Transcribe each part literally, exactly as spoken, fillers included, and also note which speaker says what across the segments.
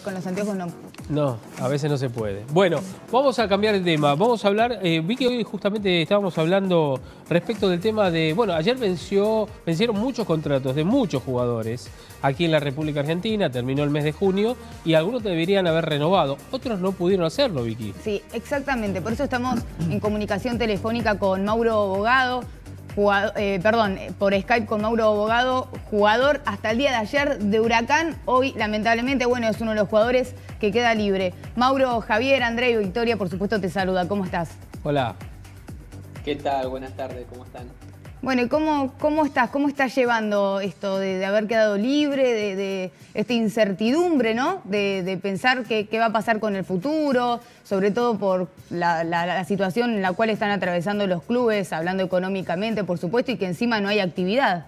Speaker 1: con los anteojos no.
Speaker 2: No, a veces no se puede. Bueno, vamos a cambiar de tema. Vamos a hablar, eh, vi que hoy justamente estábamos hablando respecto del tema de, bueno, ayer venció, vencieron muchos contratos de muchos jugadores aquí en la República Argentina, terminó el mes de junio y algunos deberían haber renovado, otros no pudieron hacerlo, Vicky.
Speaker 1: Sí, exactamente, por eso estamos en comunicación telefónica con Mauro Bogado. Jugador, eh, perdón, por Skype con Mauro Bogado, jugador hasta el día de ayer de Huracán. Hoy, lamentablemente, bueno, es uno de los jugadores que queda libre. Mauro, Javier, André y Victoria, por supuesto, te saluda. ¿Cómo estás?
Speaker 2: Hola.
Speaker 3: ¿Qué tal? Buenas tardes, ¿cómo están?
Speaker 1: Bueno, ¿y cómo, cómo estás? ¿Cómo estás llevando esto de, de haber quedado libre, de, de esta incertidumbre, ¿no? De, de pensar qué, qué va a pasar con el futuro, sobre todo por la, la, la situación en la cual están atravesando los clubes, hablando económicamente, por supuesto, y que encima no hay actividad.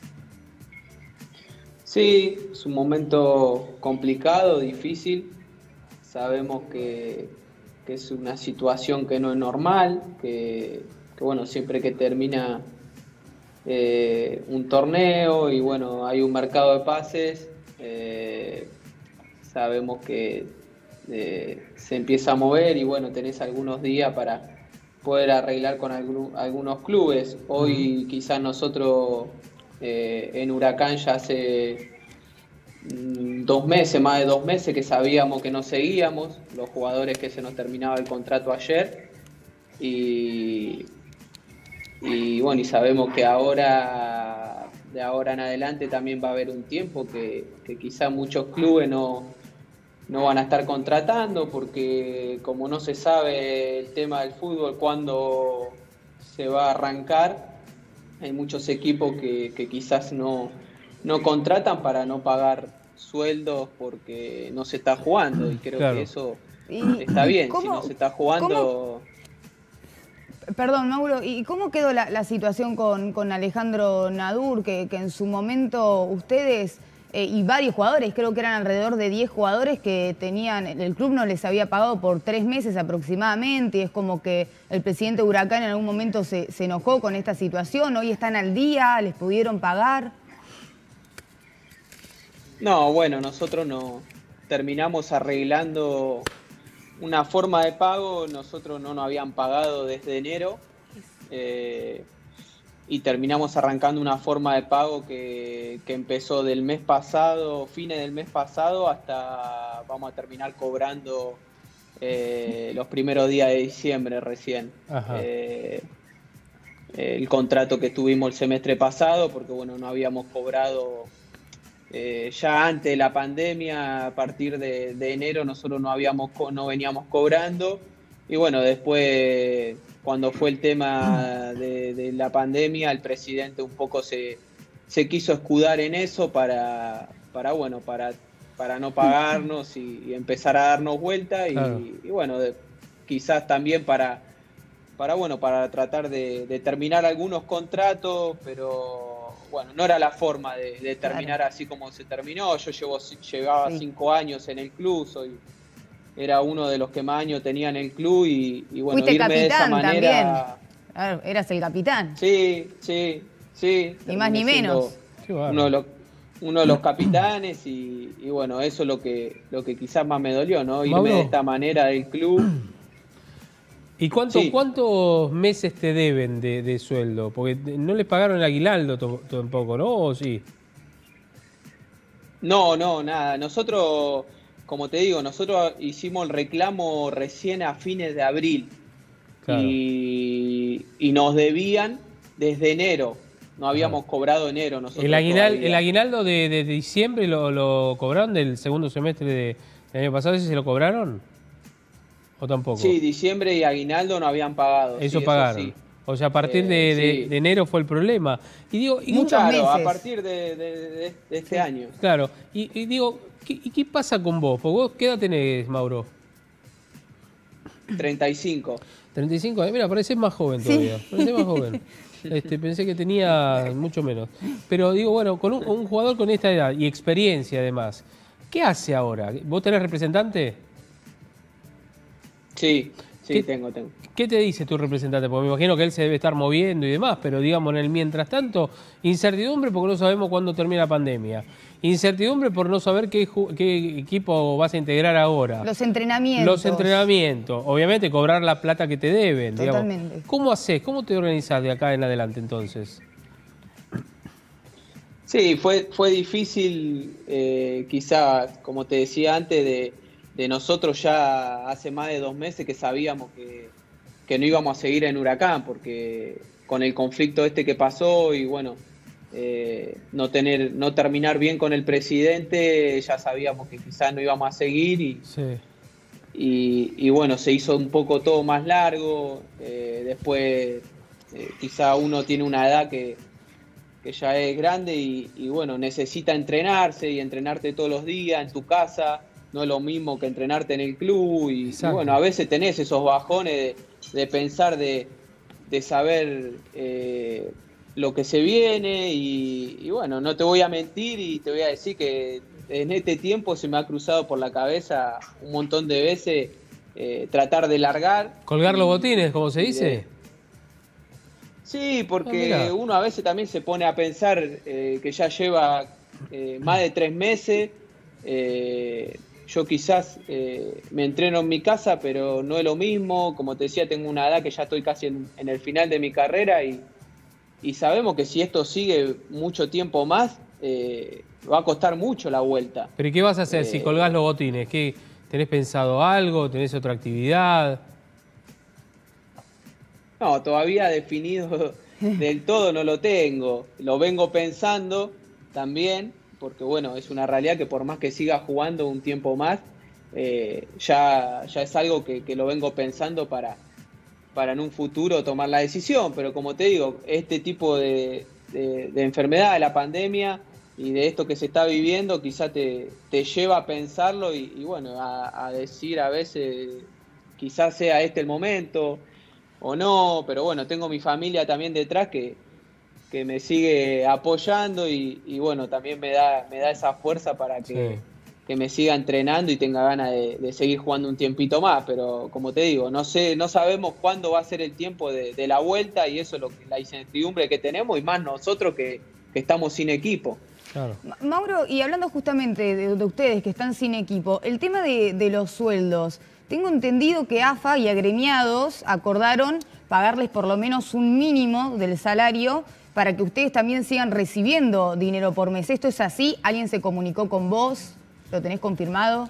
Speaker 3: Sí, es un momento complicado, difícil. Sabemos que, que es una situación que no es normal, que, que bueno, siempre que termina Eh, un torneo y bueno, hay un mercado de pases, eh, sabemos que eh, se empieza a mover y bueno, tenés algunos días para poder arreglar con algún, algunos clubes. Hoy quizás nosotros eh, en Huracán ya hace mm, dos meses, más de dos meses que sabíamos que no seguíamos, los jugadores que se nos terminaba el contrato ayer y Y bueno, y sabemos que ahora, de ahora en adelante también va a haber un tiempo que, que quizá muchos clubes no, no van a estar contratando porque como no se sabe el tema del fútbol, cuándo se va a arrancar, hay muchos equipos que, que quizás no, no contratan para no pagar sueldos porque no se está jugando y creo
Speaker 2: claro.
Speaker 3: que eso
Speaker 1: ¿Y
Speaker 3: está bien,
Speaker 1: cómo,
Speaker 3: si no se está jugando...
Speaker 1: ¿cómo? Perdón, Mauro, ¿y cómo quedó la, la situación con, con Alejandro Nadur, que, que en su momento ustedes eh, y varios jugadores, creo que eran alrededor de diez jugadores que tenían, el club no les había pagado por tres meses aproximadamente, y es como que el presidente de Huracán en algún momento se, se enojó con esta situación, hoy están al día, les pudieron pagar?
Speaker 3: No, bueno, nosotros no terminamos arreglando una forma de pago, nosotros no nos habían pagado desde enero eh, y terminamos arrancando una forma de pago que, que empezó del mes pasado, fines del mes pasado, hasta vamos a terminar cobrando eh, los primeros días de diciembre recién. Eh, el contrato que tuvimos el semestre pasado, porque bueno, no habíamos cobrado... Eh, ya antes de la pandemia, a partir de, de enero, nosotros no, habíamos, no veníamos cobrando. Y bueno, después, cuando fue el tema de, de la pandemia, el presidente un poco se, se quiso escudar en eso para, para, bueno, para, para no pagarnos y, y empezar a darnos vuelta. Y, claro. y bueno, de, quizás también para, para, bueno, para tratar de, de terminar algunos contratos, pero... Bueno, no era la forma de, de terminar claro. así como se terminó. Yo llevo, llevaba sí. cinco años en el club, soy, era uno de los que más años tenía en el club y, y bueno,
Speaker 1: Fuiste
Speaker 3: irme
Speaker 1: capitán
Speaker 3: de esa manera...
Speaker 1: también. Claro, eras el capitán.
Speaker 3: Sí, sí, sí.
Speaker 1: Ni más ni menos.
Speaker 3: Uno de los, uno de los capitanes y, y bueno, eso es lo que, lo que quizás más me dolió, ¿no? Irme Mauro. de esta manera del club.
Speaker 2: ¿Y cuánto,
Speaker 3: sí.
Speaker 2: cuántos meses te deben de, de sueldo? Porque no les pagaron el aguinaldo tampoco, ¿no? ¿O sí?
Speaker 3: No, no, nada. Nosotros, como te digo, nosotros hicimos el reclamo recién a fines de abril. Claro. Y, y nos debían desde enero. No habíamos Ajá. cobrado enero nosotros.
Speaker 2: ¿El, aguinal, el aguinaldo de, de diciembre lo, lo cobraron del segundo semestre de, del año pasado? ¿Ese se lo cobraron? ¿O tampoco?
Speaker 3: Sí, diciembre y aguinaldo no habían pagado.
Speaker 2: Eso
Speaker 3: sí,
Speaker 2: pagaron.
Speaker 3: Eso sí.
Speaker 2: O sea, a partir de,
Speaker 3: eh,
Speaker 2: de,
Speaker 3: sí.
Speaker 2: de enero fue el problema. Y digo, y
Speaker 1: muchos
Speaker 3: claro,
Speaker 1: meses.
Speaker 3: a partir de, de, de, de este sí. año.
Speaker 2: Claro. Y, y digo, ¿qué, ¿y qué pasa con vos? Porque vos, ¿qué edad tenés, Mauro?
Speaker 3: treinta y cinco.
Speaker 2: treinta y cinco años. Mira, parecés más joven todavía. Sí. Parecés más joven. Este, pensé que tenía mucho menos. Pero digo, bueno, con un, un jugador con esta edad y experiencia además, ¿qué hace ahora? ¿Vos tenés representante?
Speaker 3: Sí. Sí, tengo, tengo.
Speaker 2: ¿Qué te dice tu representante? Porque me imagino que él se debe estar moviendo y demás, pero digamos, en el mientras tanto, incertidumbre porque no sabemos cuándo termina la pandemia. Incertidumbre por no saber qué, qué equipo vas a integrar ahora.
Speaker 1: Los entrenamientos.
Speaker 2: Los entrenamientos. Obviamente, cobrar la plata que te deben.
Speaker 1: Totalmente.
Speaker 2: Digamos. ¿Cómo haces? ¿Cómo te organizás de acá en adelante entonces?
Speaker 3: Sí, fue, fue difícil, eh, quizá, como te decía antes, de... de nosotros ya hace más de dos meses que sabíamos que, que no íbamos a seguir en Huracán, porque con el conflicto este que pasó y bueno, eh, no tener, no terminar bien con el presidente, ya sabíamos que quizás no íbamos a seguir y,
Speaker 2: sí.
Speaker 3: y, y bueno, se hizo un poco todo más largo, eh, después eh, quizá uno tiene una edad que, que ya es grande y, y bueno, necesita entrenarse y entrenarte todos los días en tu casa. No es lo mismo que entrenarte en el club y, y bueno, a veces tenés esos bajones de, de pensar, de, de saber eh, lo que se viene y, y bueno, no te voy a mentir y te voy a decir que en este tiempo se me ha cruzado por la cabeza un montón de veces eh, tratar de largar.
Speaker 2: ¿Colgar los botines, como se dice?
Speaker 3: De... Sí, porque ah, uno a veces también se pone a pensar eh, que ya lleva eh, más de tres meses. Eh, Yo quizás eh, me entreno en mi casa, pero no es lo mismo. Como te decía, tengo una edad que ya estoy casi en, en el final de mi carrera y, y sabemos que si esto sigue mucho tiempo más, eh, va a costar mucho la vuelta.
Speaker 2: ¿Pero y qué vas a hacer
Speaker 3: eh,
Speaker 2: si colgás los botines? ¿Qué, ¿Tenés pensado algo? ¿Tenés otra actividad?
Speaker 3: No, todavía definido del todo no lo tengo. Lo vengo pensando también. Porque bueno, es una realidad que por más que siga jugando un tiempo más, eh, ya, ya es algo que, que lo vengo pensando para, para en un futuro tomar la decisión. Pero como te digo, este tipo de, de, de enfermedad, de la pandemia y de esto que se está viviendo, quizá te, te lleva a pensarlo y, y bueno, a, a decir a veces, quizás sea este el momento o no, pero bueno, tengo mi familia también detrás que que me sigue apoyando y, y bueno, también me da, me da esa fuerza para que, sí. que me siga entrenando y tenga ganas de, de seguir jugando un tiempito más, pero como te digo, no sé, no sabemos cuándo va a ser el tiempo de, de la vuelta y eso es lo que, la incertidumbre que tenemos y más nosotros que, que estamos sin equipo.
Speaker 2: Claro.
Speaker 1: Mauro, y hablando justamente de, de ustedes que están sin equipo, el tema de, de los sueldos, tengo entendido que A F A y agremiados acordaron pagarles por lo menos un mínimo del salario para que ustedes también sigan recibiendo dinero por mes. ¿Esto es así? ¿Alguien se comunicó con vos? ¿Lo tenés confirmado?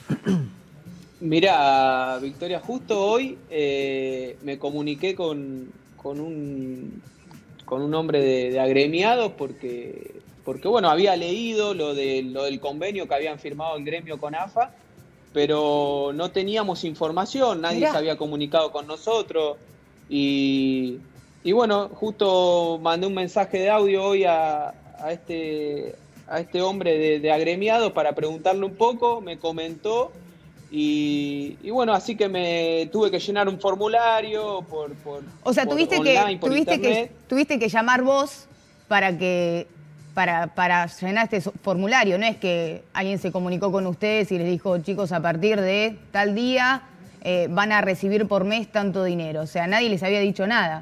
Speaker 3: Mirá, Victoria, justo hoy eh, me comuniqué con, con, un, con un hombre de, de agremiados porque, porque, bueno, había leído lo, de, lo del convenio que habían firmado el gremio con A F A, pero no teníamos información, nadie Mirá. se había comunicado con nosotros y... Y bueno, justo mandé un mensaje de audio hoy a, a, este, a este hombre de, de agremiado para preguntarle un poco, me comentó y, y bueno, así que me tuve que llenar un formulario por, por
Speaker 1: O sea,
Speaker 3: por
Speaker 1: tuviste,
Speaker 3: online,
Speaker 1: que,
Speaker 3: por
Speaker 1: tuviste,
Speaker 3: internet.
Speaker 1: que, tuviste que llamar vos para, que, para, para llenar este formulario, no es que alguien se comunicó con ustedes y les dijo, chicos, a partir de tal día eh, van a recibir por mes tanto dinero, o sea, nadie les había dicho nada.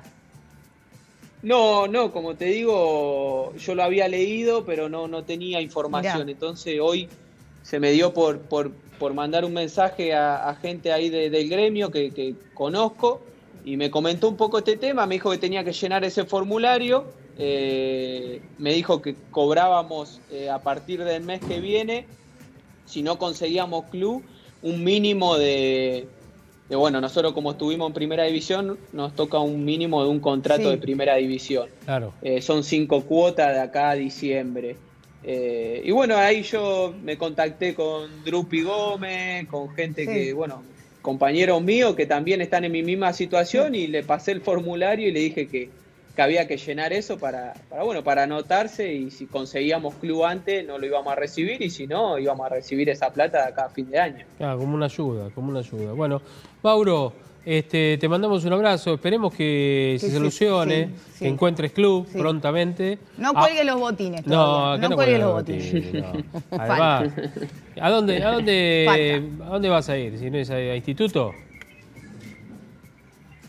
Speaker 3: No, no, como te digo, yo lo había leído, pero no, no tenía información. Mirá. Entonces hoy se me dio por, por, por mandar un mensaje a, a gente ahí de, del gremio que, que conozco y me comentó un poco este tema, me dijo que tenía que llenar ese formulario, eh, me dijo que cobrábamos eh, a partir del mes que viene, si no conseguíamos club, un mínimo de... Que bueno, nosotros como estuvimos en primera división, nos toca un mínimo de un contrato sí. de primera división.
Speaker 2: Claro.
Speaker 3: Eh, son cinco cuotas de acá a diciembre. Eh, y bueno, ahí yo me contacté con Drupi Gómez, con gente sí. que, bueno, compañeros míos que también están en mi misma situación sí. y le pasé el formulario y le dije que, que había que llenar eso para, para, bueno, para anotarse y si conseguíamos club antes no lo íbamos a recibir y si no íbamos a recibir esa plata de acá a fin de año.
Speaker 2: Claro, como una ayuda, como una ayuda. Bueno, Mauro, este, te mandamos un abrazo, esperemos que sí, se solucione, sí, sí, sí. que encuentres club sí. prontamente.
Speaker 1: No cuelgue ah, los botines todavía.
Speaker 2: No, no, no cuelgue los botines. botines no. Además, ¿a dónde, a, dónde, ¿a dónde vas a ir? ¿Si no es a, a instituto?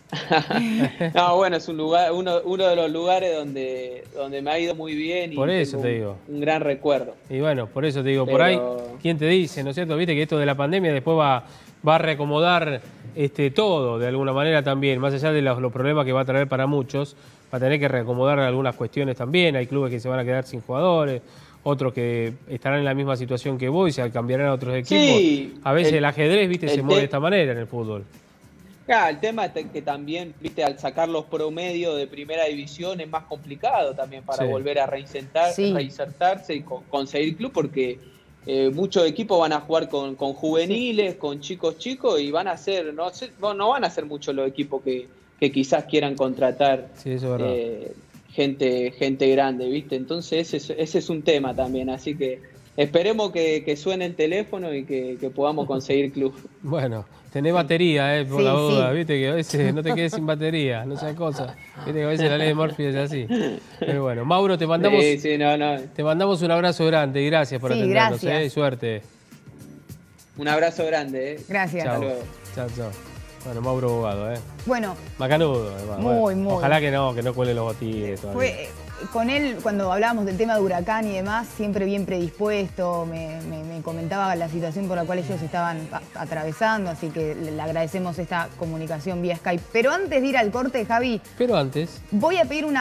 Speaker 3: No, bueno, es un lugar, uno, uno de los lugares donde, donde me ha ido muy bien y
Speaker 2: por eso
Speaker 3: tengo
Speaker 2: te
Speaker 3: un,
Speaker 2: digo.
Speaker 3: un gran recuerdo.
Speaker 2: Y bueno, por eso te digo,
Speaker 3: Pero...
Speaker 2: por ahí, ¿quién te dice, no es cierto? Viste que esto de la pandemia después va, va a reacomodar este, todo, de alguna manera también, más allá de los, los problemas que va a traer para muchos, va a tener que reacomodar algunas cuestiones también. Hay clubes que se van a quedar sin jugadores, otros que estarán en la misma situación que vos y se cambiarán a otros equipos.
Speaker 3: Sí,
Speaker 2: a veces
Speaker 3: el,
Speaker 2: el ajedrez, viste, se mueve de esta manera en el fútbol.
Speaker 3: Claro, el tema es que también, viste, al sacar los promedios de primera división es más complicado también para
Speaker 2: Sí.
Speaker 3: volver a reinsertar,
Speaker 1: Sí.
Speaker 3: reinsertarse y co conseguir club, porque eh, muchos equipos van a jugar con, con juveniles, sí. con chicos chicos, y van a ser, no, sé, no, no van a ser muchos los equipos que, que quizás quieran contratar
Speaker 2: sí, eso es verdad.
Speaker 3: Eh, gente, gente grande, viste. Entonces ese, ese es un tema también, así que esperemos que, que suene el teléfono y que, que podamos conseguir club.
Speaker 2: Bueno, tenés batería, eh, por
Speaker 1: sí,
Speaker 2: la duda,
Speaker 1: sí.
Speaker 2: viste que a veces no te quedes sin batería, no sea cosa. Viste que a veces la ley de Murphy es así. Pero bueno, Mauro, te mandamos,
Speaker 3: sí, sí, no, no.
Speaker 2: te mandamos un abrazo grande y gracias por
Speaker 1: Sí,
Speaker 2: atendernos,
Speaker 1: gracias.
Speaker 2: eh, y suerte.
Speaker 3: Un abrazo grande, eh.
Speaker 1: Gracias.
Speaker 2: Chao,
Speaker 3: Hasta luego.
Speaker 2: chao, chao. Bueno, Mauro Bogado, eh.
Speaker 1: Bueno,
Speaker 2: Macanudo, además.
Speaker 1: Muy,
Speaker 2: Bueno,
Speaker 1: muy.
Speaker 2: ojalá que no, que no cuele los botines todavía.
Speaker 1: fue, eh, con él, cuando hablábamos del tema de Huracán y demás, siempre bien predispuesto, me, me, me comentaba la situación por la cual ellos estaban a, atravesando, así que le, le agradecemos esta comunicación vía Skype. Pero antes de ir al corte, Javi,
Speaker 2: Pero antes...
Speaker 1: voy a pedir una